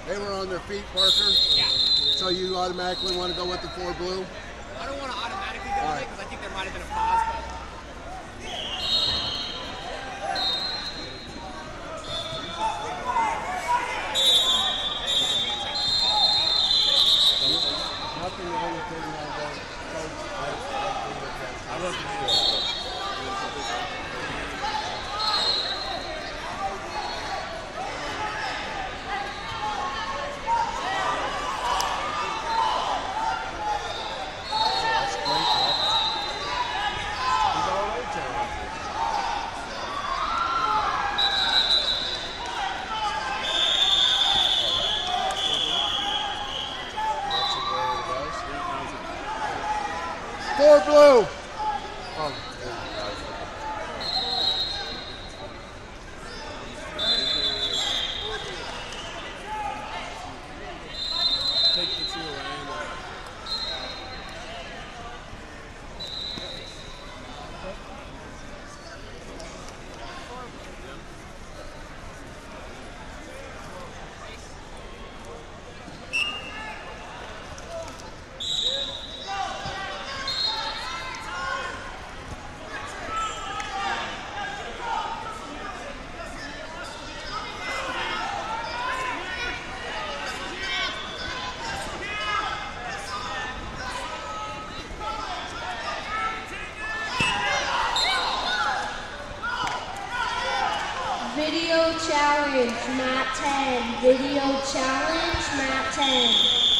They were on their feet, Parker? Yeah. So you automatically want to go with the 4 blue? I don't want to automatically go with it because I think there might have been a pause, but... Nothing wrong with taking that vote. I love the Four blue. Oh, take the 2 away. Video challenge, mat 10. Video challenge, mat 10.